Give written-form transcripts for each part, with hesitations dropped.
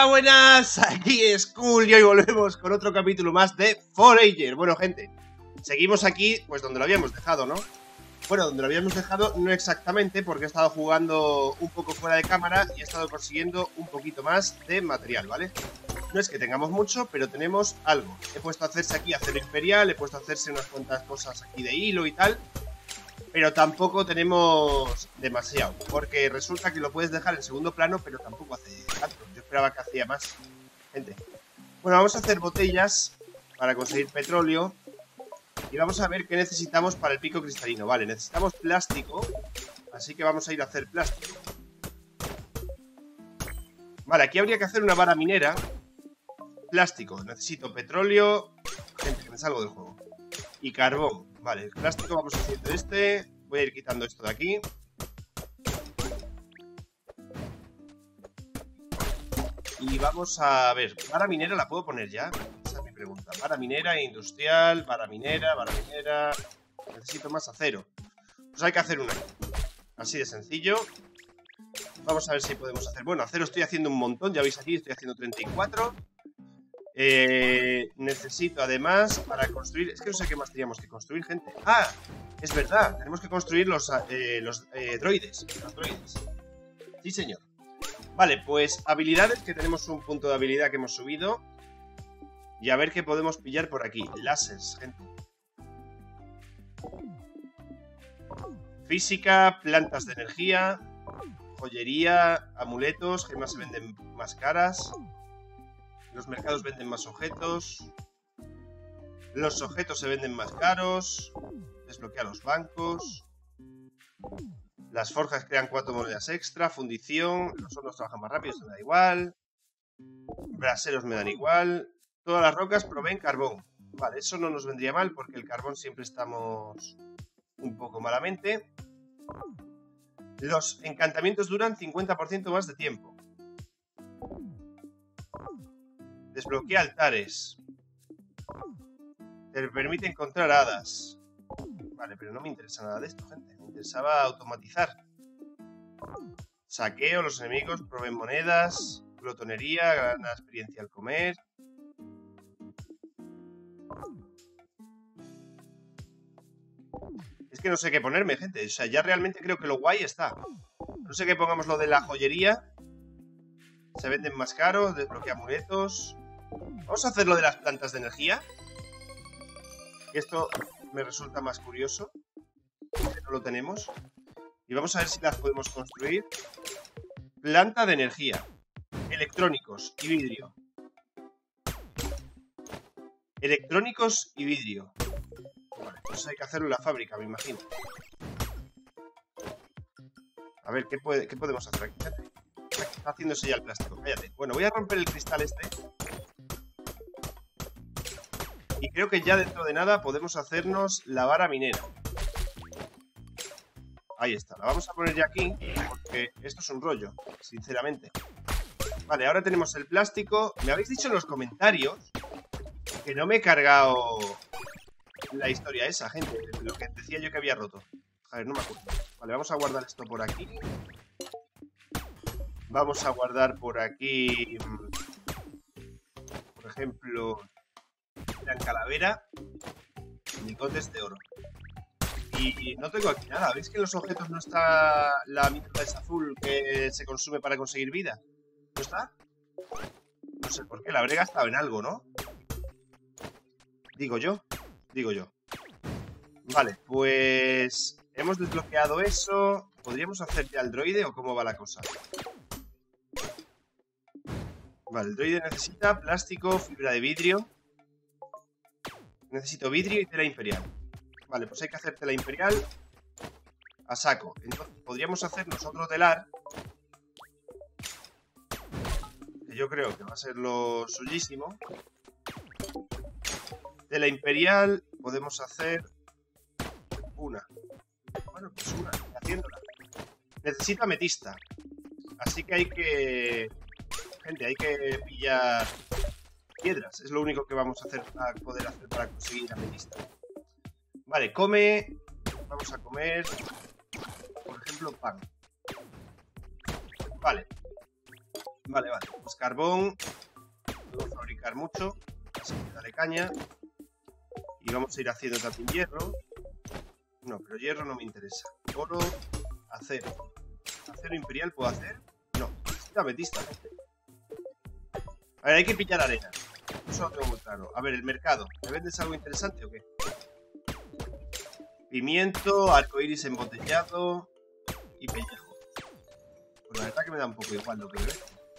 Hola, buenas, aquí es Cool y hoy volvemos con otro capítulo más de Forager. Bueno, gente, seguimos aquí, pues donde lo habíamos dejado, ¿no? Bueno, donde lo habíamos dejado no exactamente, porque he estado jugando un poco fuera de cámara y he estado consiguiendo un poquito más de material, ¿vale? No es que tengamos mucho, pero tenemos algo. He puesto a hacerse aquí acero imperial, he puesto a hacerse unas cuantas cosas aquí de hilo y tal, pero tampoco tenemos demasiado, porque resulta que lo puedes dejar en segundo plano, pero tampoco hace tanto. Yo esperaba que hacía más, gente. Bueno, vamos a hacer botellas para conseguir petróleo y vamos a ver qué necesitamos para el pico cristalino. Vale, necesitamos plástico, así que vamos a ir a hacer plástico. Vale, aquí habría que hacer una vara minera. Plástico, necesito petróleo. Gente, que me salgo del juego. Y carbón. Vale, el plástico vamos haciendo este. Voy a ir quitando esto de aquí. Y vamos a ver, ¿vara minera la puedo poner ya? Esa es mi pregunta. Vara minera, industrial, vara minera, vara minera. Necesito más acero. Pues hay que hacer una. Así de sencillo. Vamos a ver si podemos hacer. Bueno, acero estoy haciendo un montón. Ya veis aquí, estoy haciendo 34. Necesito además para construir. Es que no sé qué más teníamos que construir, gente. ¡Ah! Es verdad, tenemos que construir los droides. Los droides. Sí, señor. Vale, pues habilidades, que tenemos un punto de habilidad que hemos subido. Y a ver qué podemos pillar por aquí. Láseres, gente. Física, plantas de energía, joyería, amuletos, gemas se venden más caras. Los mercados venden más objetos. Los objetos se venden más caros. Desbloquea los bancos. Las forjas crean 4 monedas extra. Fundición. Los hornos trabajan más rápido, se me da igual. Braseros me dan igual. Todas las rocas proveen carbón. Vale, eso no nos vendría mal porque el carbón siempre estamos un poco malamente. Los encantamientos duran 50% más de tiempo. Desbloquea altares. Te permite encontrar hadas. Vale, pero no me interesa nada de esto, gente. Me interesaba automatizar. Saqueo, los enemigos proveen monedas. Glotonería, gana experiencia al comer. Es que no sé qué ponerme, gente. O sea, ya realmente creo que lo guay está. No sé qué pongamos lo de la joyería. Se venden más caros, desbloquea amuletos. Vamos a hacer lo de las plantas de energía. Esto me resulta más curioso. Que no lo tenemos. Y vamos a ver si las podemos construir. Planta de energía. Electrónicos y vidrio. Electrónicos y vidrio. Vale, pues hay que hacerlo en la fábrica, me imagino. A ver, ¿qué podemos hacer aquí? Está haciéndose ya el plástico, cállate. Bueno, voy a romper el cristal este. Y creo que ya dentro de nada podemos hacernos la vara minera. Ahí está, la vamos a poner ya aquí, porque esto es un rollo, sinceramente. Vale, ahora tenemos el plástico. Me habéis dicho en los comentarios que no me he cargado la historia esa, gente. Lo que decía yo que había roto. A ver, no me acuerdo. Vale, vamos a guardar esto por aquí. Vamos a guardar por aquí, por ejemplo, la calavera, lingotes de oro. Y no tengo aquí nada. ¿Veis que en los objetos no está la mierda esa azul que se consume para conseguir vida? ¿No está? No sé por qué, la habré gastado en algo, ¿no? Digo yo. Vale, pues hemos desbloqueado eso. ¿Podríamos hacer ya el droide o cómo va la cosa? Vale, el droide necesita plástico, fibra de vidrio. Necesito vidrio y tela imperial. Vale, pues hay que hacer tela imperial a saco. Entonces podríamos hacernos otro telar, que yo creo que va a ser lo suyísimo. Tela imperial podemos hacer una. Bueno, pues una, haciéndola. Necesita ametista. Así que hay que... Gente, hay que pillar piedras. Es lo único que vamos a poder hacer para conseguir ametista. Vale, come. Vamos a comer, por ejemplo, pan. Vale. Vale, vale. Pues carbón. Podemos fabricar mucho. Así que dale caña. Y vamos a ir haciendo también hierro. No, pero hierro no me interesa. Oro, acero. ¿Acero imperial puedo hacer? No, necesito ametista. A ver, hay que pillar arena. Eso lo tengo muy claro. A ver, el mercado. ¿Me vendes algo interesante o qué? Pimiento, arcoiris embotellado y pellejo. Pues la verdad que me da un poco igual lo que veo.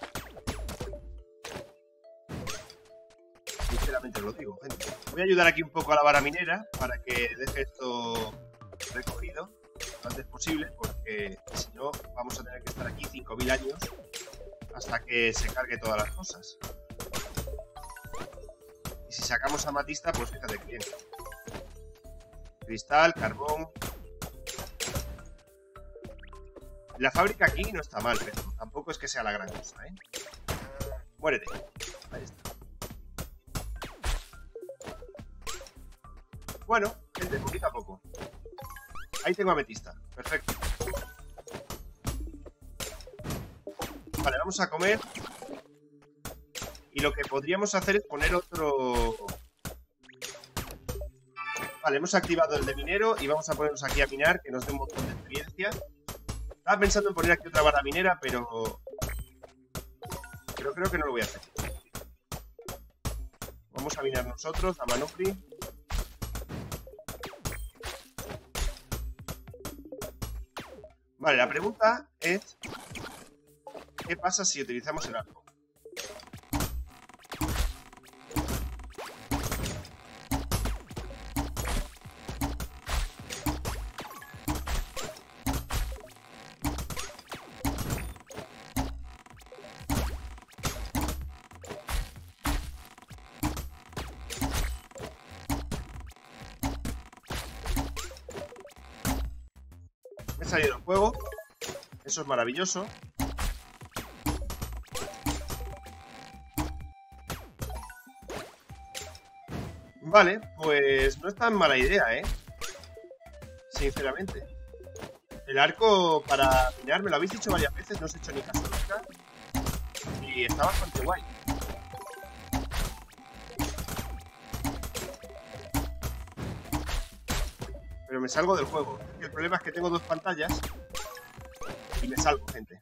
Sinceramente os lo digo, gente. Voy a ayudar aquí un poco a la vara minera para que deje esto recogido lo antes posible, porque si no vamos a tener que estar aquí 5000 años hasta que se cargue todas las cosas. Y si sacamos amatista, pues fíjate que bien. Cristal, carbón. La fábrica aquí no está mal, pero tampoco es que sea la gran cosa, ¿eh? Muérete. Ahí está. Bueno, gente, poquito a poco. Ahí tengo ametista. Perfecto. Vale, vamos a comer. Y lo que podríamos hacer es poner otro... Vale, hemos activado el de minero y vamos a ponernos aquí a minar, que nos dé un montón de experiencia. Estaba pensando en poner aquí otra barra minera, pero creo que no lo voy a hacer. Vamos a minar nosotros, a Manupri. Vale, la pregunta es... ¿qué pasa si utilizamos el arco? Me he salido del juego. Eso es maravilloso. Vale, pues no es tan mala idea, ¿eh? Sinceramente. El arco para minar me lo habéis dicho varias veces, no os he hecho ni caso nunca. Y está bastante guay. Pero me salgo del juego. El problema es que tengo dos pantallas y me salgo, gente.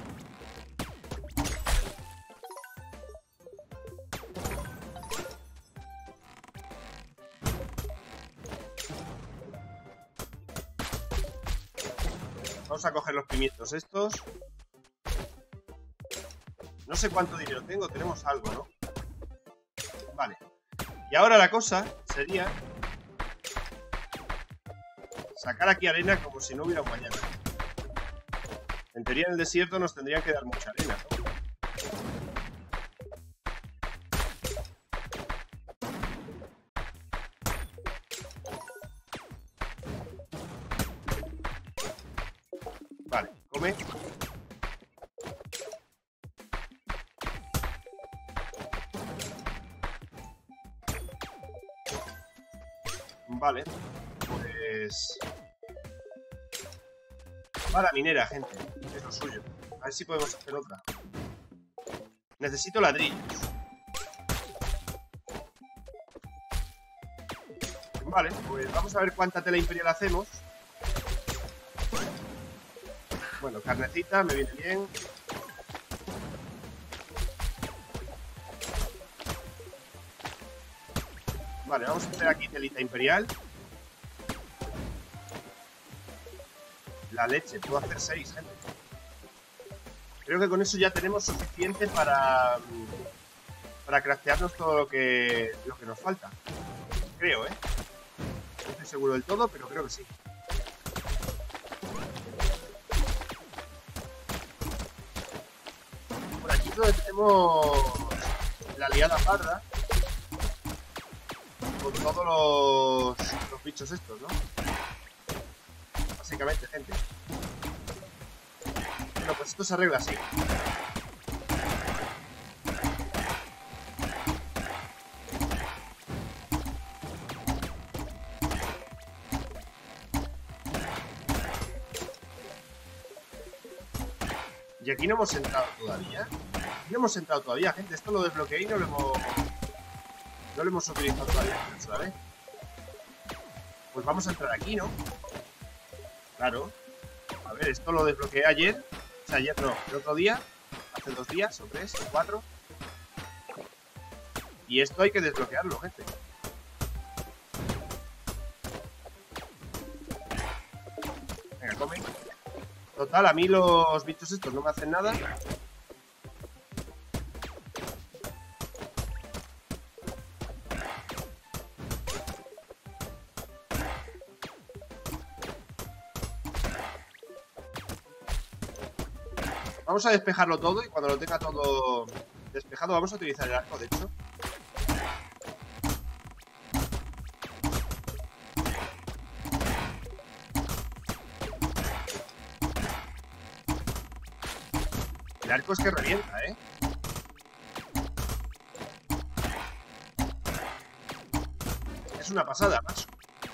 Vamos a coger los pimientos estos. No sé cuánto dinero tengo, tenemos algo, ¿no? Vale. Y ahora la cosa sería sacar aquí arena como si no hubiera un mañana. En teoría en el desierto nos tendrían que dar mucha arena, ¿no? Vale, come. Vale, pues... Para minera, gente. Es lo suyo. A ver si podemos hacer otra. Necesito ladrillos. Vale, pues vamos a ver cuánta tela imperial hacemos. Bueno, carnecita, me viene bien. Vale, vamos a hacer aquí telita imperial. La leche, puedo hacer 6, gente. Creo que con eso ya tenemos suficiente para craftearnos todo lo que nos falta. Creo, ¿eh? No estoy seguro del todo, pero creo que sí. Por aquí es donde tenemos la liada parda con todos los bichos estos, ¿no? Básicamente, gente. Bueno, pues esto se arregla así. Y aquí no hemos entrado todavía. No hemos entrado todavía, gente. Esto lo desbloqueé y no lo hemos utilizado todavía, ¿sabes? Pues vamos a entrar aquí, ¿no? Claro. A ver, esto lo desbloqueé ayer. O sea, ayer no, el otro día. Hace 2 días, o 3, o 4. Y esto hay que desbloquearlo, gente. Venga, come. Total, a mí los bichos estos no me hacen nada. Vamos a despejarlo todo y cuando lo tenga todo despejado vamos a utilizar el arco, de hecho. El arco es que revienta, ¿eh? Es una pasada, macho.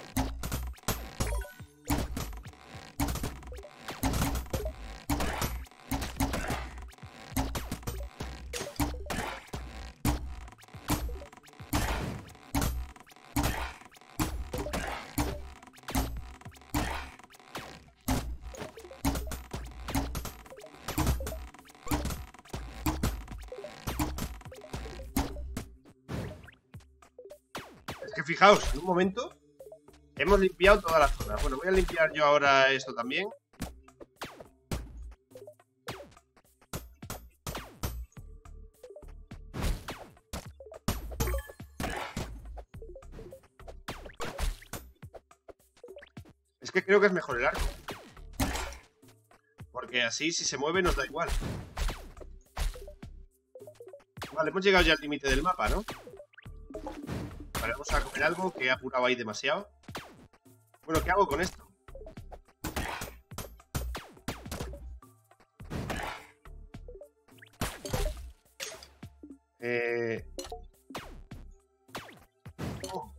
Es que fijaos, en un momento hemos limpiado toda la zona. Bueno, voy a limpiar yo ahora esto también. Es que creo que es mejor el arco. Porque así, si se mueve, nos da igual. Vale, hemos llegado ya al límite del mapa, ¿no? Vale, vamos a comer algo que he apurado ahí demasiado. Bueno, ¿qué hago con esto? Oh.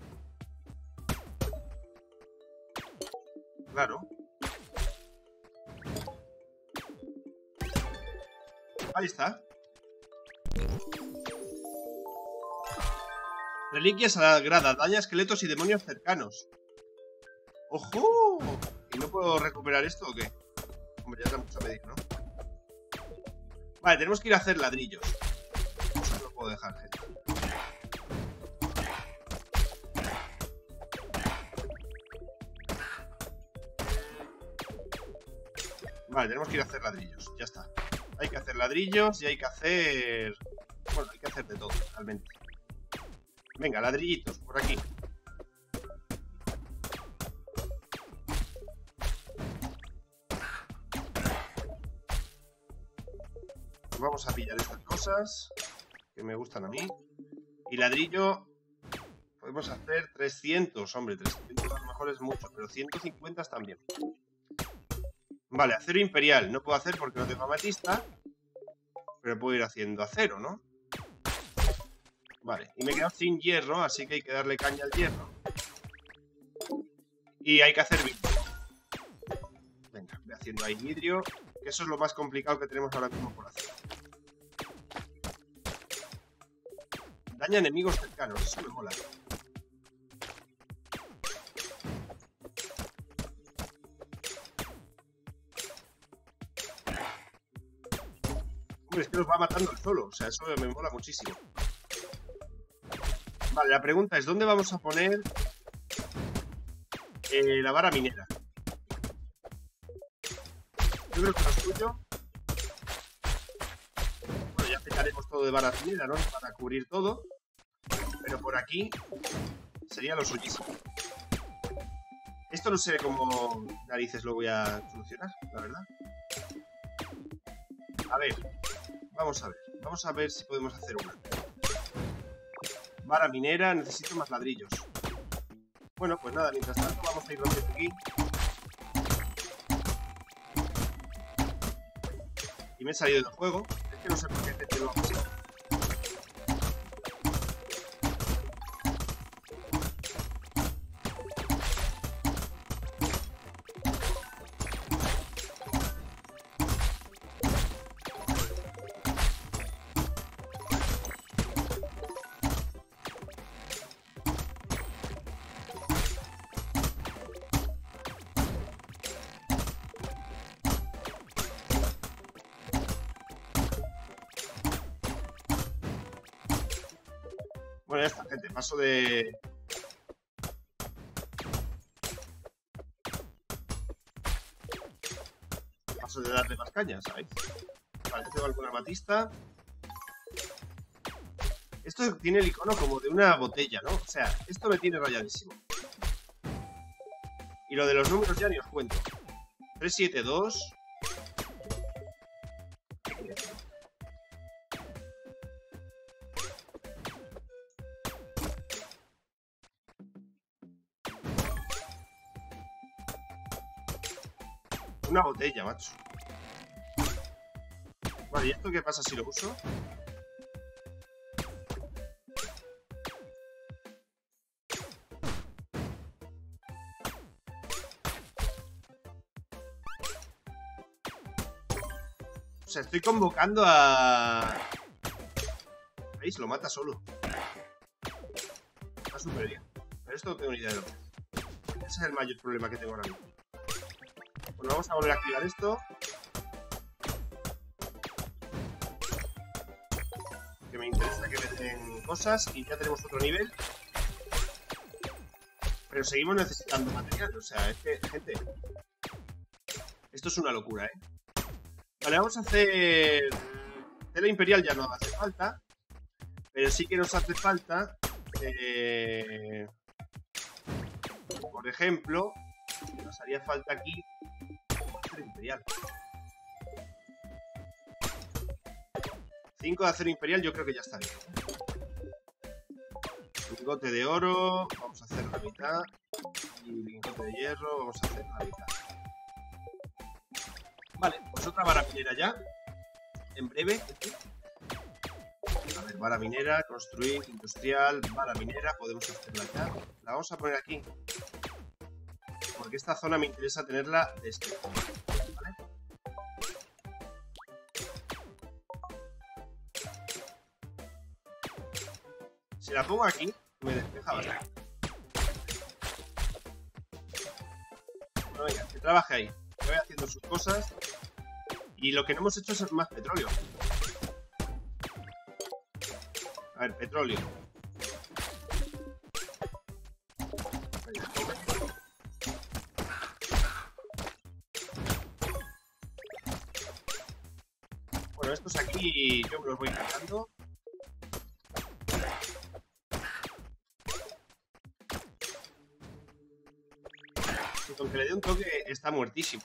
Claro. Ahí está. Reliquia sagrada, daña esqueletos y demonios cercanos. ¡Ojo! ¿Y no puedo recuperar esto o qué? Hombre, ya da mucho a medir, ¿no? Vale, tenemos que ir a hacer ladrillos. Eso no lo puedo dejar, gente. Vale, tenemos que ir a hacer ladrillos. Ya está. Hay que hacer ladrillos y hay que hacer... Bueno, hay que hacer de todo, realmente. Venga, ladrillitos, por aquí. Vamos a pillar estas cosas que me gustan a mí. Y ladrillo podemos hacer 300. Hombre, 300 a lo mejor es mucho, pero 150 están bien. Vale, acero imperial. No puedo hacer porque no tengo amatista, pero puedo ir haciendo acero, ¿no? Vale, y me he quedado sin hierro, así que hay que darle caña al hierro. Y hay que hacer vidrio. Venga, voy haciendo ahí vidrio, que eso es lo más complicado que tenemos ahora mismo por hacer. Daña enemigos cercanos, eso me mola. Hombre, es que los va matando el solo, o sea, eso me mola muchísimo. Vale, la pregunta es, ¿dónde vamos a poner la vara minera? Yo creo que lo suyo... Bueno, ya pegaremos todo de vara minera, ¿no? Para cubrir todo. Pero por aquí sería lo suyísimo. Esto no sé cómo narices lo voy a solucionar, la verdad. A ver, vamos a ver. Vamos a ver si podemos hacer una. Vara minera, necesito más ladrillos. Bueno, pues nada, mientras tanto vamos a ir rompiendo aquí. Y me he salido del juego. Es que no sé por qué te tengo así. Bueno, ya está, gente. Paso de... Paso de darle más caña, ¿sabéis? Vale, tengo alguna amatista. Esto tiene el icono como de una botella, ¿no? O sea, esto me tiene rayadísimo. Y lo de los números ya ni os cuento. 372. Una botella, macho. Vale, ¿y esto qué pasa si lo uso? O sea, estoy convocando a... Ahí se lo mata solo. Está súper bien. Pero esto no tengo ni idea de lo que es. Ese es el mayor problema que tengo ahora mismo. Bueno, vamos a volver a activar esto. Que me interesa que me den cosas. Y ya tenemos otro nivel. Pero seguimos necesitando material. O sea, es que, gente... Esto es una locura, ¿eh? Vale, vamos a hacer... Tela imperial ya no hace falta. Pero sí que nos hace falta... Por ejemplo... Nos haría falta aquí... Acero imperial. 5 de acero imperial yo creo que ya está bien. Lingote de oro... Vamos a hacer la mitad. Y lingote de hierro... Vamos a hacer la mitad. Vale, pues otra vara minera ya. En breve. A ver, vara minera, construir, industrial, vara minera. Podemos hacerla ya. La vamos a poner aquí. Porque esta zona me interesa tenerla de este fondo. ¿Vale? Si la pongo aquí, me despeja bastante. Bueno, venga, que trabaje ahí. Que vaya haciendo sus cosas. Y lo que no hemos hecho es más petróleo. A ver, petróleo. Bueno, estos aquí yo me los voy cargando. Y con que le dé un toque está muertísimo.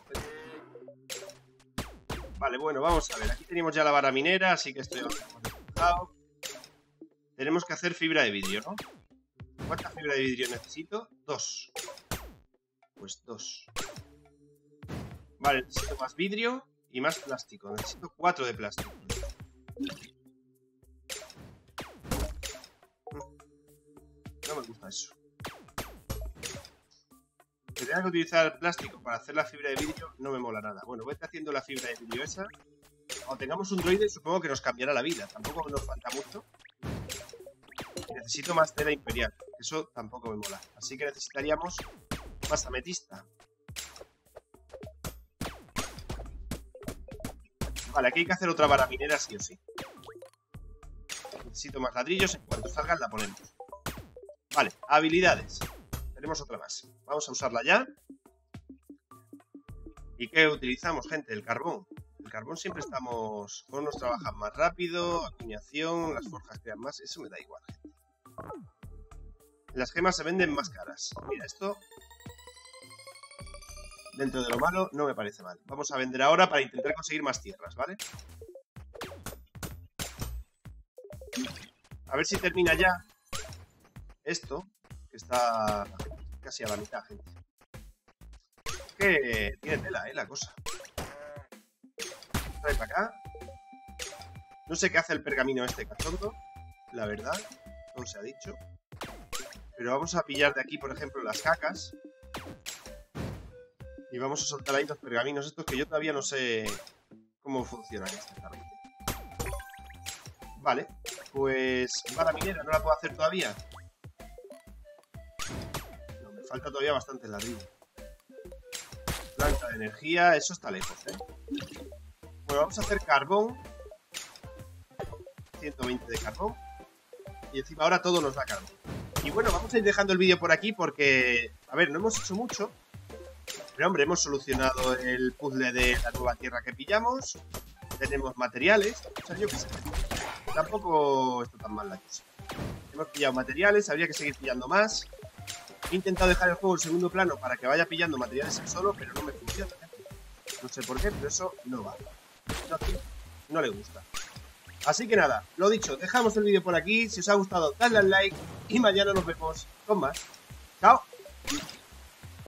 Vale, bueno, vamos a ver. Aquí tenemos ya la vara minera, así que esto ya lo hemos despejado. Tenemos que hacer fibra de vidrio, ¿no? ¿Cuánta fibra de vidrio necesito? 2. Pues 2. Vale, necesito más vidrio y más plástico. Necesito 4 de plástico. No me gusta eso. Que tenga que utilizar plástico para hacer la fibra de vidrio no me mola nada. Bueno, voy a estar haciendo la fibra de vidrio esa. Cuando tengamos un droide supongo que nos cambiará la vida. Tampoco nos falta mucho. Y necesito más tela imperial. Eso tampoco me mola. Así que necesitaríamos más ametista. Vale, aquí hay que hacer otra vara minera sí o sí. Necesito más ladrillos. En cuanto salgan la ponemos. Vale, habilidades. Tenemos otra más. Vamos a usarla ya. ¿Y qué utilizamos, gente? El carbón. El carbón siempre estamos... Hornos trabajan más rápido, acuñación, las forjas crean más. Eso me da igual, gente. Las gemas se venden más caras. Mira, esto... Dentro de lo malo, no me parece mal. Vamos a vender ahora para intentar conseguir más tierras, ¿vale? A ver si termina ya esto, que está casi a la mitad, gente. Que tiene tela, la cosa. Trae para acá. No sé qué hace el pergamino este cachondo, la verdad, todo se ha dicho. Pero vamos a pillar de aquí, por ejemplo, las cacas. Y vamos a soltar ahí los pergaminos estos que yo todavía no sé cómo funcionan exactamente. Vale, pues vara minera, ¿no la puedo hacer todavía? No, me falta todavía bastante ladrillo. Planta de energía, eso está lejos, ¿eh? Bueno, vamos a hacer carbón. 120 de carbón. y encima ahora todo nos da carbón. Y bueno, vamos a ir dejando el vídeo por aquí porque, a ver, no hemos hecho mucho, pero hombre, hemos solucionado el puzzle de la nueva tierra que pillamos, tenemos materiales, o sea, yo qué sé, tampoco está tan mal la cosa. Hemos pillado materiales, habría que seguir pillando más. He intentado dejar el juego en segundo plano para que vaya pillando materiales él solo, pero no me funciona. No sé por qué, pero eso no va. No le gusta. Así que nada, lo dicho, dejamos el vídeo por aquí. Si os ha gustado, dadle al like y mañana nos vemos con más. ¡Chao!